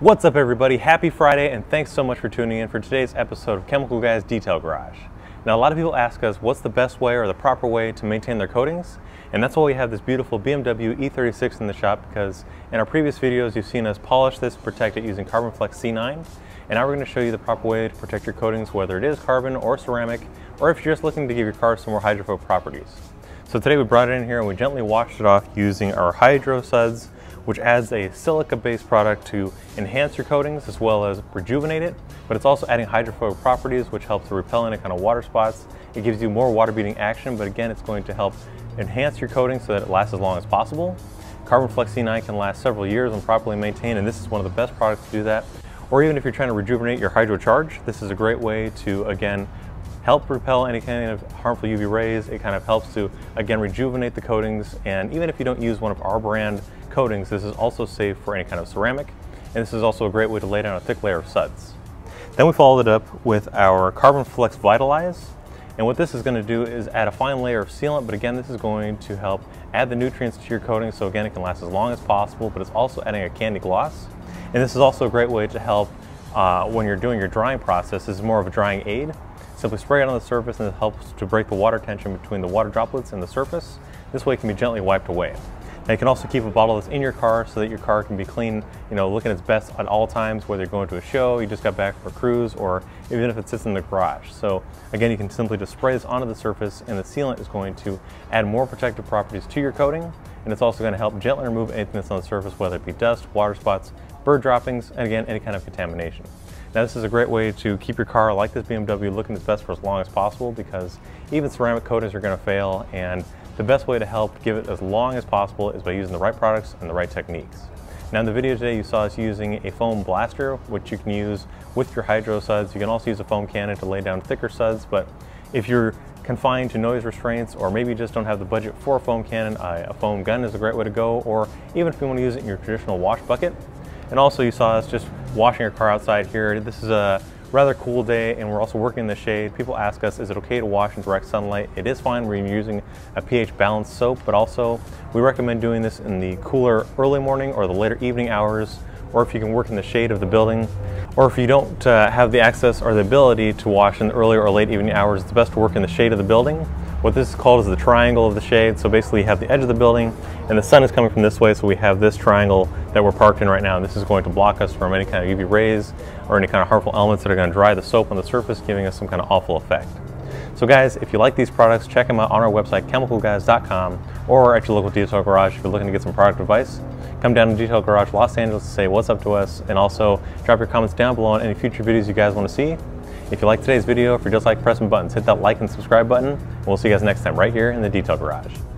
What's up everybody, happy Friday, and thanks so much for tuning in for today's episode of Chemical Guys Detail Garage. Now a lot of people ask us what's the best way or the proper way to maintain their coatings, and that's why we have this beautiful BMW E36 in the shop, because in our previous videos you've seen us polish this and protect it using Carbon Flex C9, and now we're going to show you the proper way to protect your coatings, whether it is carbon or ceramic, or if you're just looking to give your car some more hydrophobic properties. So today we brought it in here and we gently washed it off using our Hydro Suds, which adds a silica-based product to enhance your coatings as well as rejuvenate it, but it's also adding hydrophobic properties which helps to repel any kind of water spots. It gives you more water-beating action, but again, it's going to help enhance your coating so that it lasts as long as possible. Carbon Flex C9 can last several years when properly maintained, and this is one of the best products to do that. Or even if you're trying to rejuvenate your Hydro Charge, this is a great way to, again, help repel any kind of harmful UV rays. It kind of helps to, again, rejuvenate the coatings, and even if you don't use one of our brand coatings, this is also safe for any kind of ceramic, and this is also a great way to lay down a thick layer of suds. Then we followed it up with our Carbon Flex Vitalize, and what this is going to do is add a fine layer of sealant, but again, this is going to help add the nutrients to your coating, so again, it can last as long as possible, but it's also adding a candy gloss. And this is also a great way to help when you're doing your drying process. This is more of a drying aid. Simply spray it on the surface, and it helps to break the water tension between the water droplets and the surface. This way it can be gently wiped away. Now you can also keep a bottle of this in your car so that your car can be clean, looking its best at all times, whether you're going to a show, you just got back from a cruise, or even if it sits in the garage. So again, you can simply just spray this onto the surface, and the sealant is going to add more protective properties to your coating, and it's also going to help gently remove anything that's on the surface, whether it be dust, water spots, bird droppings, and again, any kind of contamination. Now this is a great way to keep your car, like this BMW, looking its best for as long as possible, because even ceramic coatings are going to fail, and the best way to help give it as long as possible is by using the right products and the right techniques. Now in the video today you saw us using a foam blaster, which you can use with your Hydro Suds. You can also use a foam cannon to lay down thicker suds, but if you're confined to noise restraints, or maybe you just don't have the budget for a foam cannon, a foam gun is a great way to go, or even if you want to use it in your traditional wash bucket. And also you saw us just washing your car outside here. This is a rather cool day, and we're also working in the shade. People ask us, is it okay to wash in direct sunlight? It is fine when you're using a pH balanced soap, but also we recommend doing this in the cooler early morning or the later evening hours, or if you can work in the shade of the building, or if you don't have the access or the ability to wash in the early or late evening hours, it's best to work in the shade of the building. What this is called is the triangle of the shade. So basically you have the edge of the building and the sun is coming from this way, so we have this triangle that we're parked in right now, and this is going to block us from any kind of UV rays or any kind of harmful elements that are going to dry the soap on the surface, giving us some kind of awful effect. So guys, if you like these products, check them out on our website, chemicalguys.com, or at your local Detail Garage if you're looking to get some product advice. Come down to Detail Garage Los Angeles to say what's up to us, and also drop your comments down below on any future videos you guys want to see. If you like today's video, if you just like pressing buttons, hit that like and subscribe button, and we'll see you guys next time right here in the Detail Garage.